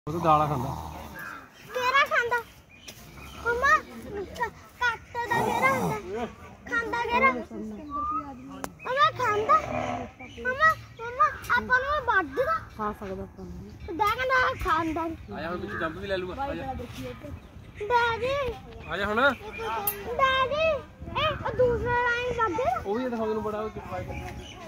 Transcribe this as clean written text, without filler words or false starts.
ਉਹ ਤਾਂ ਦਾਲਾਂ ਖਾਂਦਾ ਕਿਹੜਾ ਖਾਂਦਾ ਮਮਾ ਕੱਟ ਦਾ ਕਿਹੜਾ ਹੁੰਦਾ ਖਾਂਦਾ ਕਿਹੜਾ ਮਮਾ ਖਾਂਦਾ ਮਮਾ ਆਪਾਂ ਨੂੰ ਵੱਢਦਾ ਖਾ ਸਕਦਾ ਆਪਾਂ ਨੂੰ ਦੇਖ ਨਾ ਖਾਂਦਾ ਆਇਆ ਹੁਣ ਵਿੱਚ ਜੰਪ ਵੀ ਲੈ ਲੂਗਾ ਆਜਾ ਡੈਡੀ ਆਜਾ ਹੁਣ ਡੈਡੀ ਇਹ ਦੂਸਰਾ ਲਾਈਨ ਵੱਢ ਉਹ ਵੀ ਦਿਖਾਉਂਦੇ ਨੂੰ ਬੜਾ